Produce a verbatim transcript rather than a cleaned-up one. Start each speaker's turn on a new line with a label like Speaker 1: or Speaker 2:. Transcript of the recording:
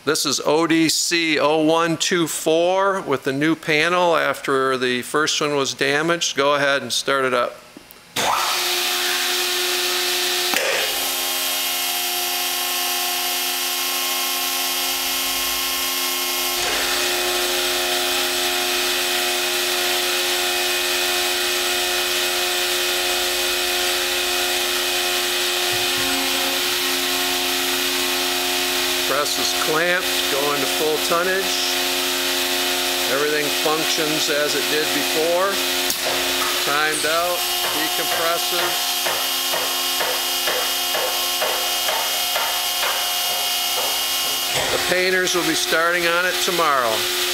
Speaker 1: This is O D C zero one two four with the new panel after the first one was damaged. Go ahead and start it up. Press is clamped, going to full tonnage. Everything functions as it did before. Timed out, decompresses. The painters will be starting on it tomorrow.